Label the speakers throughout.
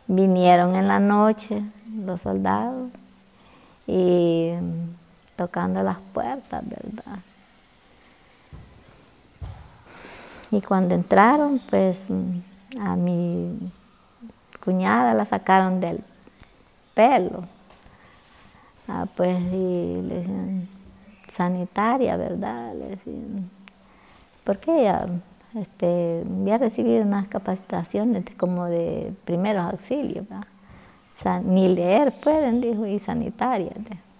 Speaker 1: vinieron en la noche los soldados y tocando las puertas, ¿verdad? Y cuando entraron, pues a mi cuñada la sacaron del pelo. Pues y le decían, sanitaria, ¿verdad? Le decían, porque ella había recibido unas capacitaciones como de primeros auxilios, ¿verdad? O sea, ni leer pueden, dijo, y sanitaria.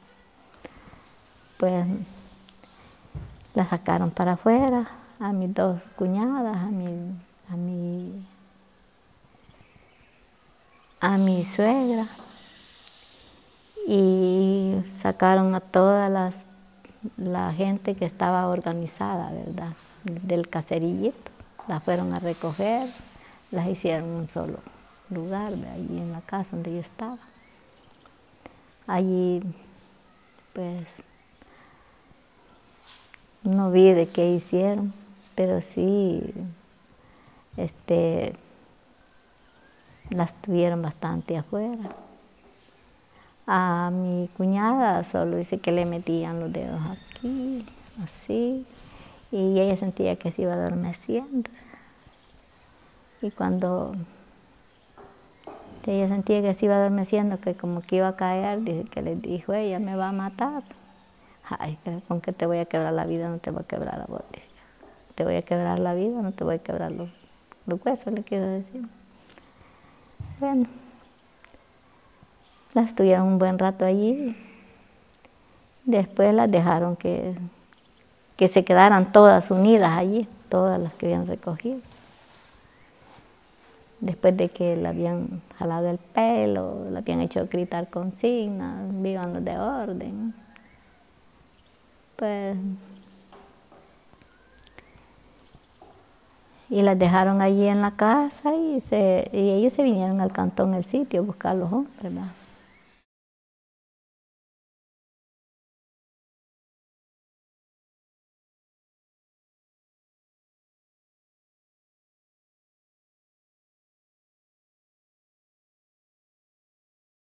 Speaker 1: Pues la sacaron para afuera, a mis dos cuñadas, a mi suegra, y sacaron a toda la gente que estaba organizada, ¿verdad? Del caserillito, las fueron a recoger, las hicieron en un solo lugar, allí en la casa donde yo estaba. Allí, pues, no vi de qué hicieron, pero sí, las tuvieron bastante afuera. A mi cuñada solo dice que le metían los dedos aquí, así, y ella sentía que se iba adormeciendo. Y cuando ella sentía que se iba adormeciendo, que como que iba a caer, dice que le dijo, ella me va a matar. Ay, con que te voy a quebrar la vida, no te voy a quebrar la voz. Te voy a quebrar la vida, no te voy a quebrar los huesos, le quiero decir. Bueno, las tuvieron un buen rato allí. Después las dejaron que se quedaran todas unidas allí, todas las que habían recogido. Después de que le habían jalado el pelo, le habían hecho gritar consignas, vivan los de orden. Pues, y las dejaron allí en la casa y ellos se vinieron al cantón El Sitio a buscar a los hombres, ¿verdad?